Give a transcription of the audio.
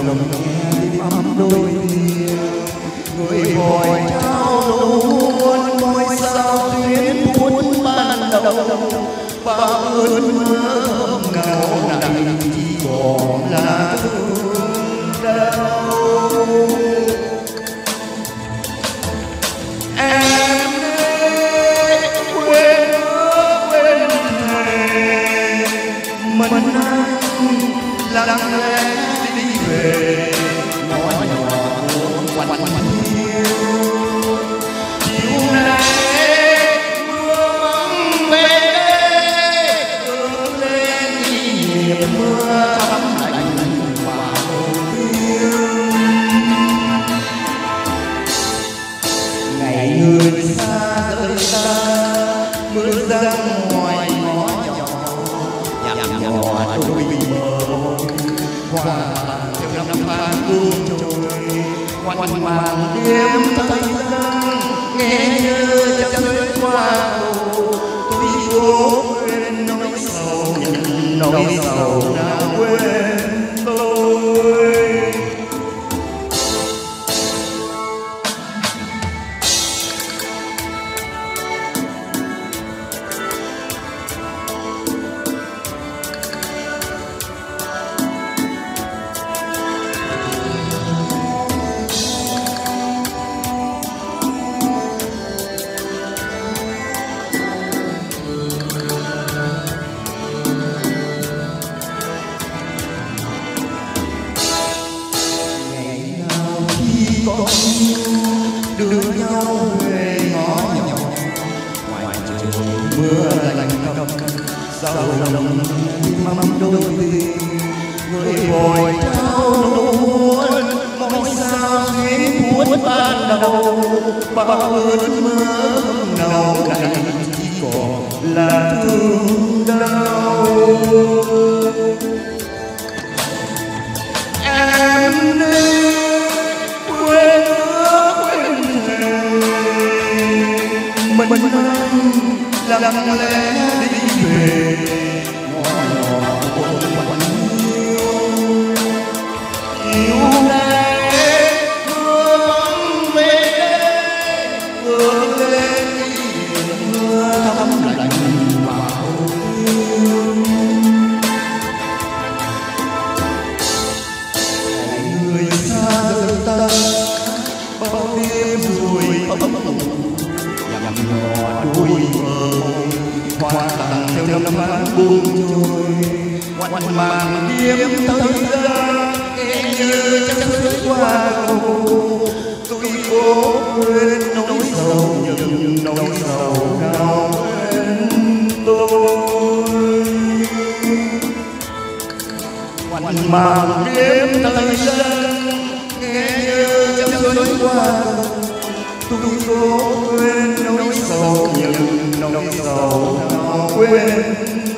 lòng nghe đêm ấm đôi kia người vội trao nụ hôn môi sao tuyến buồn ban đầu và ơn mơ ngào này chỉ còn là thương đau. Em ơi quên quên thề mình lặng lẽ đi về ngõ nhỏ quanh quanh hiu chiều nay mưa vắng về ướt lên nhịp mưa thấm lạnh vào tim. Ngày người xa rời xa mưa răng ngoài ngõ nhỏ nhằm nhòa đôi mơ hoa theo năm tháng buông trôi quanh màn đêm tay giăng nghe như chân rơi qua cầu tôi cố quên nỗi sầu nhận nỗi sầu nào quên tôi. Đưa nhau về ngõ nhỏ ngoài trời mưa lạnh căm sao lòng mắm đôi tình người vội trao nụ hôn mong sao khiến buốt ban đầu bao ơn mơ nào này chỉ còn là thương đau. Em nên mình lặng lẽ đi về ngõ nhỏ quanh hiu chiều nay mưa vắng về ướt lên mưa thấm lạnh vào tim. Ngày người xa rời ta bao đêm rồi ấm nhằm nhòa đôi mơ hoa tàn theo năm tháng buông trôi quanh màn đêm thấy ra nghe như chân rơi qua cầu tôi cố quên nỗi sầu nhưng nỗi sầu nào quên tôi. Quanh màn đêm thấy ra nghe như chân rơi qua cầu tôi cố quên nỗi sầu nhưng nỗi sầu nào quên